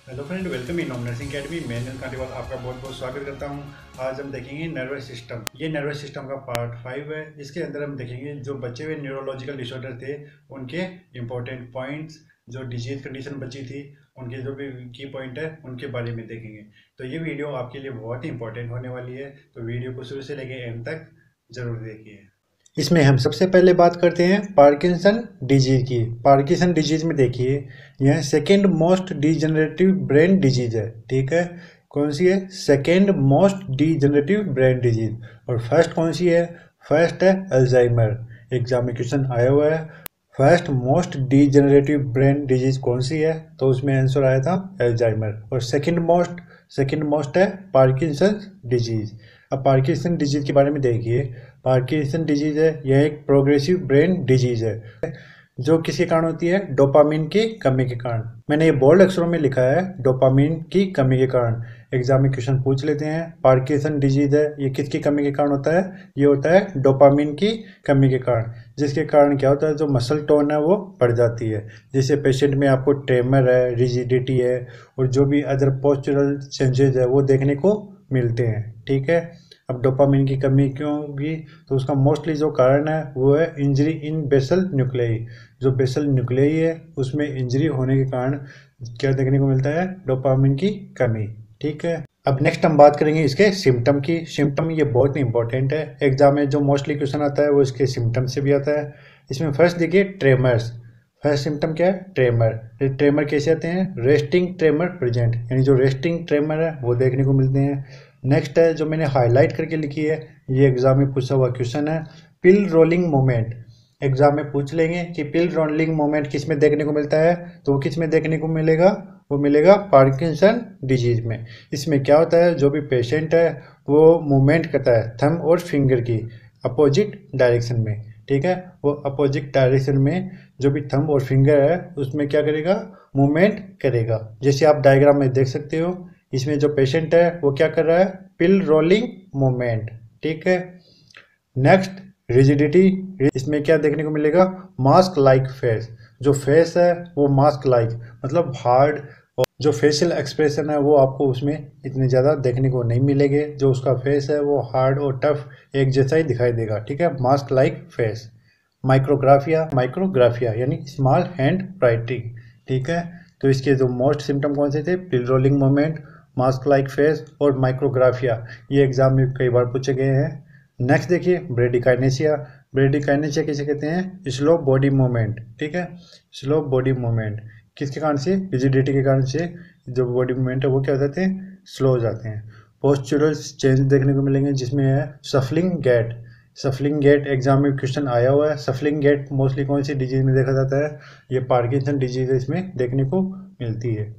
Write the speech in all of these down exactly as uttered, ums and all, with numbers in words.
Hello friend, welcome in home nursing academy. मैं अनिल कांटीवाल आपका बहुत बहुत स्वागत करता हूं। आज हम देखेंगे नर्वस सिस्टम। ये नर्वस सिस्टम का पार्ट फाइव है। इसके अंदर हम देखेंगे जो बचे हुए न्यूरोलॉजिकल डिसऑर्डर थे उनके इंपॉर्टेंट पॉइंट्स, जो डिजीज कंडीशन बची थी उनके जो भी की पॉइंट है उनके बारे में देखेंगे। तो ये वीडियो आपके लिए बहुत ही इंपॉर्टेंट होने वाली है, तो वीडियो को शुरू से लेकर एंड तक जरूर देखिए। इसमें हम सबसे पहले बात करते हैं पार्किंसन डिजीज की। पार्किंसन डिजीज में देखिए, यह second most degenerative brain disease है। ठीक है, कौन सी है? Second most degenerative brain disease. और फर्स्ट कौन सी है? फर्स्ट है अल्जाइमर। एग्जाम में क्वेश्चन आया हुआ है, first most degenerative brain disease कौन सी है? तो उसमें आंसर आया था अल्जाइमर। और सेकेंड मोस्ट सेकेंड मोस्ट है पार्किंसन डिजीज। अब पार्किंसन डिजीज के बारे में देखिए। पार्किंसन डिजीज है, यह एक प्रोग्रेसिव ब्रेन डिजीज है जो किसके कारण होती है? डोपामिन की कमी के कारण। मैंने ये बोल्ड अक्षरों में लिखा है, डोपामिन की कमी के कारण। एग्जाम में क्वेश्चन पूछ लेते हैं, पार्किंसन डिजीज है, ये किसकी कमी के कारण होता है? ये होता है डोपामिन की कमी के कारण। जिसके कारण क्या होता है, जो मसल टोन है वो बढ़ जाती है। जैसे पेशेंट में आपको ट्रेमर है, रिजिडिटी है और जो भी अदर पोस्चरल चेंजेज है वो देखने को मिलते हैं। ठीक है, अब डोपामिन की कमी क्यों होगी? तो उसका मोस्टली जो कारण है वो है इंजरी इन बेसल न्यूक्लियाई। जो बेसल न्यूक्लियाई है उसमें इंजरी होने के कारण क्या देखने को मिलता है? डोपामिन की कमी। ठीक है, अब नेक्स्ट हम बात करेंगे इसके सिम्टम की। सिम्टम ये बहुत ही इंपॉर्टेंट है, एग्जाम में जो मोस्टली क्वेश्चन आता है वो इसके सिम्टम से भी आता है। इसमें फर्स्ट देखिए ट्रेमर्स। फर्स्ट सिम्टम क्या है? ट्रेमर। ट्रेमर कैसे आते हैं? रेस्टिंग ट्रेमर प्रेजेंट, यानी जो रेस्टिंग ट्रेमर है वो देखने को मिलते हैं। नेक्स्ट है जो मैंने हाईलाइट करके लिखी है, ये एग्जाम में पूछा हुआ क्वेश्चन है, पिल रोलिंग मोमेंट। एग्जाम में पूछ लेंगे कि पिल रोलिंग मोमेंट किस में देखने को मिलता है, तो वो किस में देखने को मिलेगा? वो मिलेगा पार्किंसन डिजीज में। इसमें क्या होता है, जो भी पेशेंट है वो मूवमेंट करता है थंब और फिंगर की अपोजिट डायरेक्शन में। ठीक है, वो अपोजिट डायरेक्शन में जो भी थंब और फिंगर है उसमें क्या करेगा? मूवमेंट करेगा। जैसे आप डायग्राम में देख सकते हो, इसमें जो पेशेंट है वो क्या कर रहा है? Pill rolling movement. ठीक है, नेक्स्ट रिजिडिटी। इसमें क्या देखने को मिलेगा? Mask like face. जो फेस है वो मास्क लाइक मतलब हार्ड, और जो फेशियल एक्सप्रेशन है वो आपको उसमें इतने ज़्यादा देखने को नहीं मिलेंगे। जो उसका फेस है वो हार्ड और टफ एक जैसा ही दिखाई देगा। ठीक है, mask like face. Micrographia micrographia यानी स्मॉल हैंड राइटिंग। ठीक है, तो इसके जो मोस्ट सिम्टम कौन से थे? Pill rolling moment, mask like face और माइक्रोग्राफिया। ये एग्जाम में कई बार पूछे गए हैं। नेक्स्ट देखिए ब्रेडिकाइनेशिया। ब्रेडिकाइनेशिया किसे कहते हैं? Slow body movement. ठीक है, स्लो बॉडी मूवमेंट किसके कारण से? रिजिडिटी के कारण से जो बॉडी मूवमेंट है वो क्या हो जाते हैं? स्लो हो जाते हैं। पोस्चुरल चेंज देखने को मिलेंगे जिसमें है shuffling gait. Shuffling gait exam में क्वेश्चन आया हुआ है। सफलिंग गेट मोस्टली कौन सी डिजीज में देखा जाता है? ये पार्किंसन डिजीज इसमें देखने को मिलती है।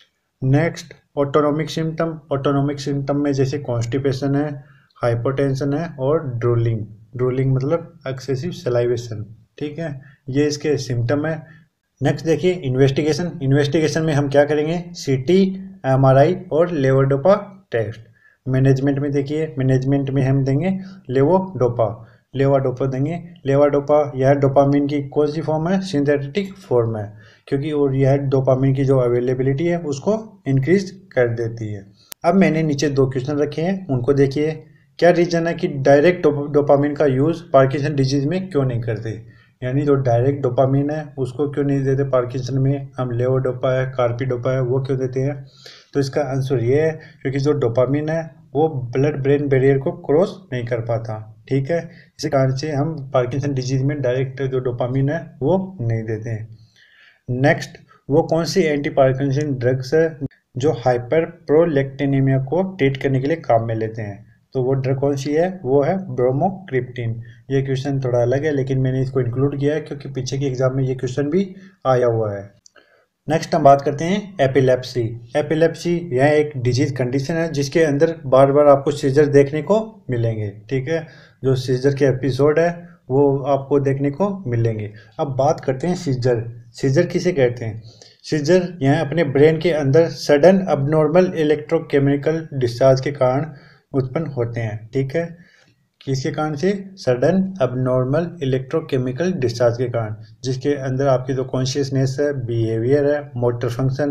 Next autonomic symptom. Autonomic symptom में जैसे कॉन्स्टिपेशन है, हाइपोटेंशन है और ड्रूलिंग। ड्रूलिंग मतलब एक्सेसिव सलाइवेशन। ठीक है, ये इसके सिम्टम है। नेक्स्ट देखिए इन्वेस्टिगेशन। इन्वेस्टिगेशन में हम क्या करेंगे? सीटी, एमआरआई और लेवोडोपा टेस्ट। मैनेजमेंट में देखिए, मैनेजमेंट में हम देंगे लेवोडोपा। लेवाडोपा देंगे। लेवाडोपा यह डोपामिन की कौन सी फॉर्म है? सिंथेटिक फॉर्म है, क्योंकि और यह डोपामिन की जो अवेलेबिलिटी है उसको इंक्रीज कर देती है। अब मैंने नीचे दो क्वेश्चन रखे हैं, उनको देखिए। क्या रीजन है कि डायरेक्ट डोपामिन का यूज़ पार्किंसन डिजीज में क्यों नहीं करते? यानी जो डायरेक्ट डोपामिन है उसको क्यों नहीं देते पार्किंसन में? हम लेवोडोपा है, कार्पिडोपा है वो क्यों देते हैं? तो इसका आंसर ये है, क्योंकि जो डोपामिन है वो ब्लड ब्रेन बैरियर को क्रॉस नहीं कर पाता। ठीक है, इसी कारण से हम पार्किंसन डिजीज में डायरेक्ट जो डोपामिन है वो नहीं देते हैं। नेक्स्ट, वो कौन सी एंटी पार्किंसन ड्रग्स है जो हाइपर प्रोलेक्टिनेमिया को ट्रीट करने के लिए काम में लेते हैं? तो वो ड्रग कौन सी है? वो है ब्रोमोक्रिप्टिन। ये क्वेश्चन थोड़ा अलग है लेकिन मैंने इसको इंक्लूड किया है क्योंकि पीछे के एग्जाम में ये क्वेश्चन भी आया हुआ है। नेक्स्ट हम बात करते हैं एपिलेप्सी। एपिलेप्सी यह एक डिजीज कंडीशन है जिसके अंदर बार बार आपको सीजर देखने को मिलेंगे। ठीक है, जो सीजर के एपिसोड है वो आपको देखने को मिलेंगे। अब बात करते हैं सीजर। सीजर किसे कहते हैं? सीजर यह अपने ब्रेन के अंदर सडन अबनॉर्मल इलेक्ट्रोकेमिकल डिस्चार्ज के कारण उत्पन्न होते हैं। ठीक है, किसके कारण से? सडन अबनॉर्मल इलेक्ट्रोकेमिकल डिस्चार्ज के कारण, जिसके अंदर आपकी जो कॉन्शियसनेस है, बिहेवियर है, मोटर फंक्शन है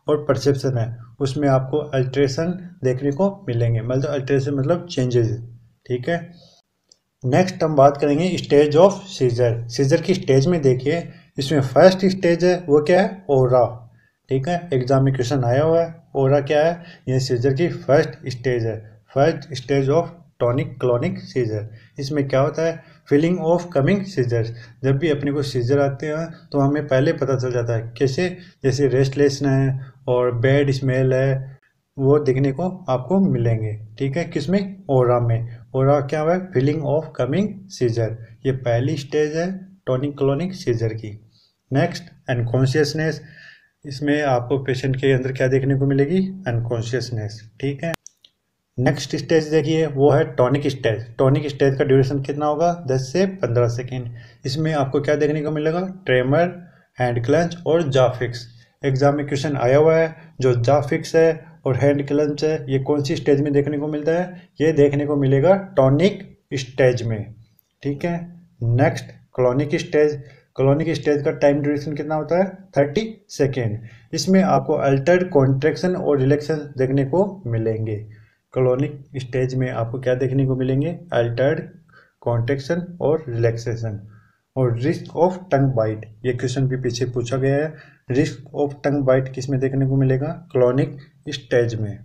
और परसेप्शन है उसमें आपको अल्ट्रेशन देखने को मिलेंगे, मतलब अल्ट्रेशन मतलब चेंजेस। ठीक है, नेक्स्ट हम बात करेंगे स्टेज ऑफ सीजर। सीजर की स्टेज में देखिए, इसमें फर्स्ट स्टेज है वो क्या है, ओरा। ठीक है, एग्जाम में क्वेश्चन आया हुआ है, ओरा क्या है, ये सीजर की फर्स्ट स्टेज है, first stage of tonic clonic seizure. इसमें क्या होता है, फीलिंग ऑफ कमिंग सीजर्स। जब भी अपने को सीजर आते हैं तो हमें पहले पता चल जाता है, कैसे, जैसे रेस्टलेसनेस है और बैड स्मेल है, वो देखने को आपको मिलेंगे। ठीक है, किसमें, ओरा में। ओरा क्या हुआ है, फीलिंग ऑफ कमिंग सीजर, ये पहली स्टेज है टॉनिक क्लॉनिक सीजर की। नेक्स्ट अनकॉन्शियसनेस, इसमें आपको पेशेंट के अंदर क्या देखने को मिलेगी, अनकॉन्शियसनेस। ठीक है, नेक्स्ट स्टेज देखिए वो है टॉनिक स्टेज। टॉनिक स्टेज का ड्यूरेशन कितना होगा, दस से पंद्रह सेकेंड। इसमें आपको क्या देखने को मिलेगा, ट्रेमर, हैंड क्लंच और जा फिक्स। एग्जाम में क्वेश्चन आया हुआ है, जो जा फिक्स है और हैंड क्लंच है, ये कौन सी स्टेज में देखने को मिलता है, ये देखने को मिलेगा टॉनिक स्टेज में। ठीक है, next clonic stage. Clonic stage का टाइम ड्यूरेशन कितना होता है, थर्टी सेकेंड। इसमें आपको अल्टर्ड कॉन्ट्रैक्शन और रिलैक्सेशन देखने को मिलेंगे। क्लॉनिक स्टेज में आपको क्या देखने को मिलेंगे, अल्टर्ड कॉन्ट्रैक्शन और रिलैक्सेशन। और रिस्क ऑफ टंग बाइट, ये क्वेश्चन भी पीछे पूछा गया है, रिस्क ऑफ टंग बाइट किस में देखने को मिलेगा, क्लॉनिक स्टेज में।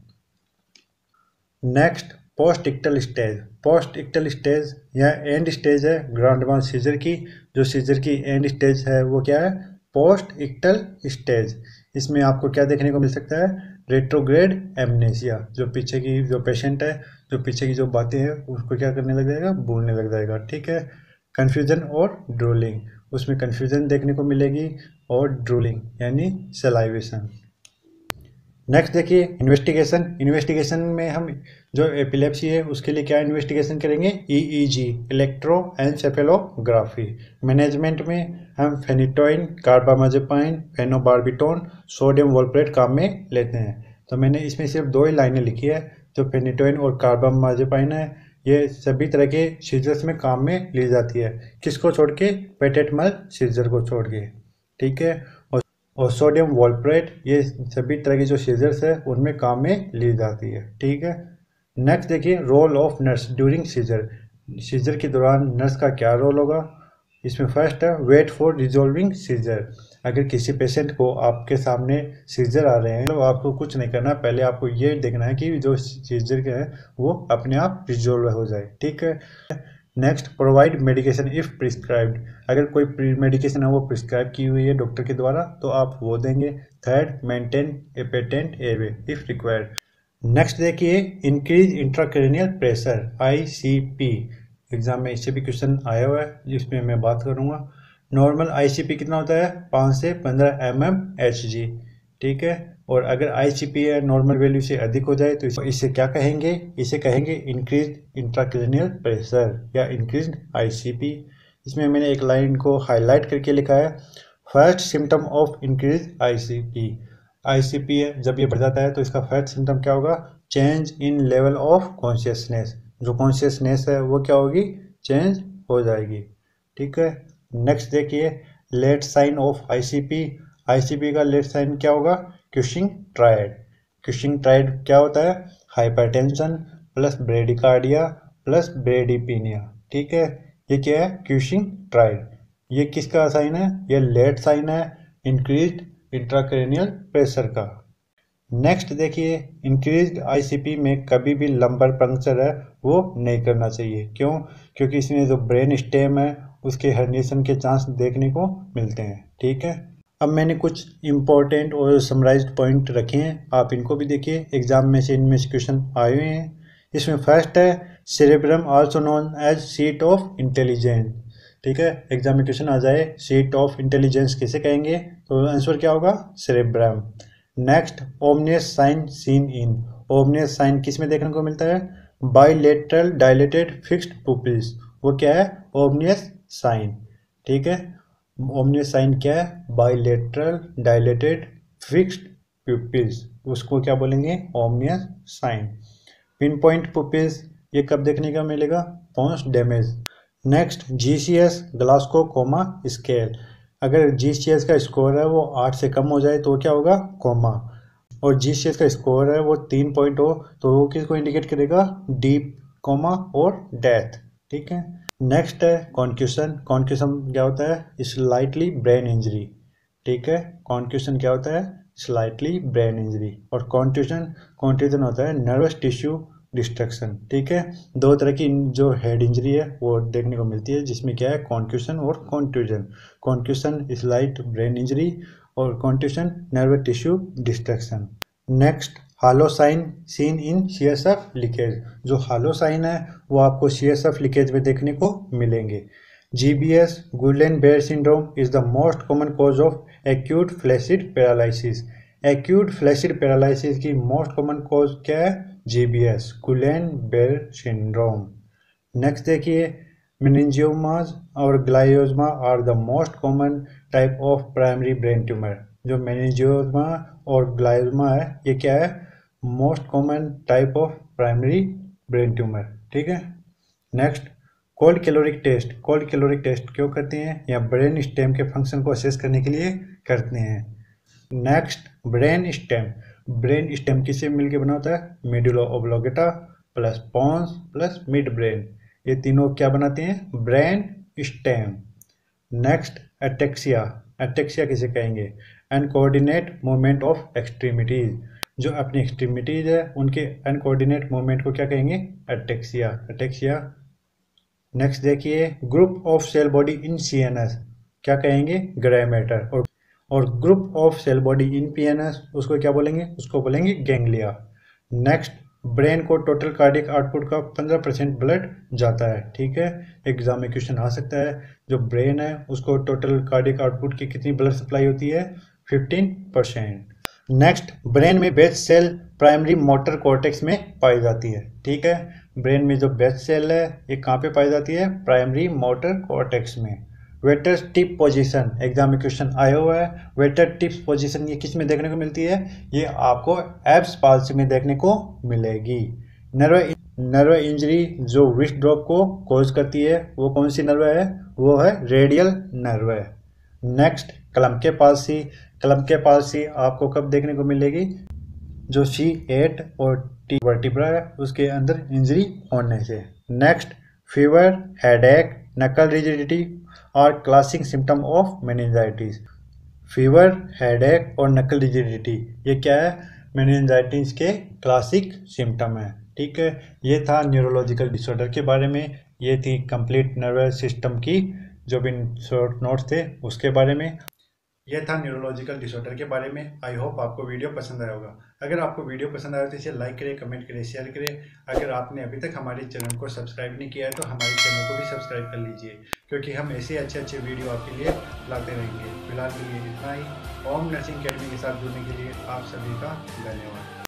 Next post ictal stage. Post ictal stage या एंड स्टेज है ग्रांड वन सीजर की। जो सीजर की एंड स्टेज है वो क्या है, पोस्ट इक्टल स्टेज। इसमें आपको क्या देखने को मिल सकता है, रेट्रोग्रेड एमनेसिया। जो पीछे की जो पेशेंट है, जो पीछे की जो बातें हैं उसको क्या करने लग जाएगा, भूलने लग जाएगा। ठीक है, कन्फ्यूजन और ड्रूलिंग, उसमें कन्फ्यूजन देखने को मिलेगी और ड्रूलिंग यानी सलाइवेशन। नेक्स्ट देखिए इन्वेस्टिगेशन। इन्वेस्टिगेशन में हम जो एपिलेप्सी है उसके लिए क्या इन्वेस्टिगेशन करेंगे, ईईजी, इलेक्ट्रोएन्सेफेलोग्राफी। मैनेजमेंट में हम phenytoin, carbamazepine, phenobarbitone, sodium valproate काम में लेते हैं। तो मैंने इसमें सिर्फ दो ही लाइनें लिखी है, जो फेनिटोइन और कार्बामाजेपाइन है ये सभी तरह के सीजर्स में काम में ली जाती है, किसको छोड़ के, पेटेटमल सीजर को छोड़ के। ठीक है, और और सोडियम वॉल्प्रेट ये सभी तरह की जो सीजर्स है उनमें काम में ली जाती है। ठीक है, नेक्स्ट देखिए role of nurse during seizure. Seizure के दौरान नर्स का क्या रोल होगा, इसमें फर्स्ट है वेट फॉर रिजॉल्विंग सीजर। अगर किसी पेशेंट को आपके सामने सीजर आ रहे हैं तो आपको कुछ नहीं करना, पहले आपको ये देखना है कि जो सीजर के है वो अपने आप रिजॉल्व हो जाए। ठीक है, next provide medication if prescribed. अगर कोई मेडिकेशन है वो प्रिस्क्राइब की हुई है डॉक्टर के द्वारा तो आप वो देंगे। Third maintain a patent airway if required. Next देखिए increase intracranial pressure, ICP. Exam में इससे भी क्वेश्चन आया हुआ है जिसमें मैं बात करूंगा। नॉर्मल आईसीपी कितना होता है, पाँच से पंद्रह एम एम एच जी। ठीक है, और अगर आईसीपी है नॉर्मल वैल्यू से अधिक हो जाए तो इसे क्या कहेंगे, इसे कहेंगे इंक्रीज इंट्राक्रेनियल प्रेशर या इंक्रीज आईसीपी। इसमें मैंने एक लाइन को हाईलाइट करके लिखा है, first symptom of increase ICP. ICP है जब ये बढ़ जाता है तो इसका फर्स्ट सिम्टम क्या होगा, change in level of consciousness. जो कॉन्शियसनेस है वो क्या होगी, चेंज हो जाएगी। ठीक है, नेक्स्ट देखिए late sign of ICP. ICP का लेट साइन क्या होगा, क्यूशिंग ट्रायड। क्यूशिंग ट्रायड क्या होता है, hypertension plus bradycardia plus bradypnea. ठीक है, ये क्या है, क्यूशिंग ट्रायड। ये किसका साइन है, ये लेट साइन है इंक्रीज्ड इंट्राक्रेनियल प्रेशर का। नेक्स्ट देखिए इंक्रीज्ड आईसीपी में कभी भी लंबर पंक्चर है वो नहीं करना चाहिए। क्यों, क्योंकि इसमें जो ब्रेन स्टेम है उसके हर्निएशन के चांस देखने को मिलते हैं। ठीक है, अब मैंने कुछ इंपॉर्टेंट और समराइज्ड पॉइंट रखे हैं, आप इनको भी देखिए, एग्जाम में से इनमें से क्वेश्चन आए हुए हैं। इसमें फर्स्ट है cerebrum also known as seat of intelligence. ठीक है, एग्जाम में क्वेश्चन आ जाए सीट ऑफ इंटेलिजेंस किसे कहेंगे, तो आंसर क्या होगा, cerebrum. Next ominous sign seen in. Ominous sign किस में देखने को मिलता है, बाइलेटरल डायलेटेड फिक्स्ड पुपिल्स। वो क्या है, ओमनियस साइन। ठीक है, ओमनियस साइन क्या है, बाइलेटरल डायलेटेड फिक्स्ड पुपिल्स, उसको क्या बोलेंगे, ominous sign. Pinpoint pupils ये कब देखने का मिलेगा, post damage. Next GCS Glasgow coma scale. अगर जीसीएस का स्कोर है वो आठ से कम हो जाए तो क्या होगा, कोमा। और जी सी एस का स्कोर है वो तीन पॉइंट हो, तो वो किसको इंडिकेट करेगा, डीप कोमा और डेथ। ठीक है। नेक्स्ट है कॉन्क्यूशन। कॉन्क्यूशन क्या होता है, स्लाइटली ब्रेन इंजरी। ठीक है, कॉन्क्यूशन क्या होता है, स्लाइटली ब्रेन इंजरी। और कॉन्ट्यूशन, कॉन्ट्यूशन होता है नर्वस टिश्यू डिस्ट्रक्शन। ठीक है, दो तरह की जो हेड इंजरी है वो देखने को मिलती है, जिसमें क्या है कॉन्क्यूशन और contusion. Concussion slight brain injury और contusion nervous tissue destruction. Next halo sign seen in C S F leakage. जो हालो साइन है वो आपको सी एस एफ लीकेज में देखने को मिलेंगे। G B S Guillain Barre syndrome is the most common cause of acute flaccid paralysis. Acute flaccid paralysis की most common cause क्या है, G B S Guillain Barre syndrome. Next देखिए, मेनिंजियोमास और glioma are the most common type of primary brain tumour. जो meningioma और glioma है ये क्या है, most common type of primary brain tumour. ठीक है। Next cold caloric test. Cold caloric test क्यों करते हैं, या ब्रेन स्टेम के फंक्शन को असेस करने के लिए करते हैं। Next brain stem. Brain stem किससे मिलकर बना होता है, medulla oblongata plus pons plus midbrain, ये तीनों क्या बनाते हैं, brain stem. Next ataxia. Ataxia किसे कहेंगे, अनकोऑर्डिनेट मूवमेंट ऑफ एक्सट्रीमिटीज। जो अपनी एक्सट्रीमिटीज है उनके अनकोऑर्डिनेट मूवमेंट को क्या कहेंगे, एटेक्सिया। एटेक्सिया। नेक्स्ट देखिए, group of cell body in C N S क्या कहेंगे, ग्रे मैटर। और और group of cell body in P N S उसको क्या बोलेंगे, उसको बोलेंगे गैंग्लिया। नेक्स्ट ब्रेन को टोटल कार्डियक आउटपुट का पंद्रह परसेंट ब्लड जाता है। ठीक है, एग्जाम में क्वेश्चन आ सकता है, जो ब्रेन है उसको टोटल कार्डियक आउटपुट की कितनी ब्लड सप्लाई होती है, फिफ्टीन परसेंट। नेक्स्ट ब्रेन में Betz cell primary motor cortex में पाई जाती है। ठीक है, ब्रेन में जो बेस सेल है ये कहाँ पे पाई जाती है, प्राइमरी मोटर कॉर्टेक्स में। वेटर टिप पोजीशन, एग्जाम में क्वेश्चन आया हुआ है। वेटर टिप पोजीशन ये किस में देखने को मिलती है, ये आपको एब्स पाल्सी में देखने को मिलेगी। नर्व नर्व इंजरी जो विस्ट ड्रॉप को कॉज करती है वो कौन सी नर्व है, वो है रेडियल नर्व है। Next Klumpke palsy. Klumpke palsy आपको कब देखने को मिलेगी, जो सी एट और टी वर्टिब्रा है उसके अंदर इंजरी होने से। Next fever, headache, nuchal rigidity और classic symptom of meningitis. Fever, headache और नकल रिजिडिटी ये क्या है, मेनिंजाइटिस के क्लासिक सिम्टम है। ठीक है, ये था न्यूरोलॉजिकल डिसऑर्डर के बारे में। ये थी कंप्लीट नर्वस सिस्टम की जो भी शॉर्ट नोट्स थे उसके बारे में। यह था न्यूरोलॉजिकल डिसऑर्डर के बारे में। आई होप आपको वीडियो पसंद आया होगा। अगर आपको वीडियो पसंद आया तो इसे लाइक करें, कमेंट करें, शेयर करें। अगर आपने अभी तक हमारे चैनल को सब्सक्राइब नहीं किया है तो हमारे चैनल को भी सब्सक्राइब कर लीजिए, क्योंकि हम ऐसे अच्छे अच्छे वीडियो आपके लिए लाते रहेंगे। फिलहाल के लिए इतना ही। ओम नर्सिंग अकेडमी के साथ जुड़ने के लिए आप सभी का धन्यवाद।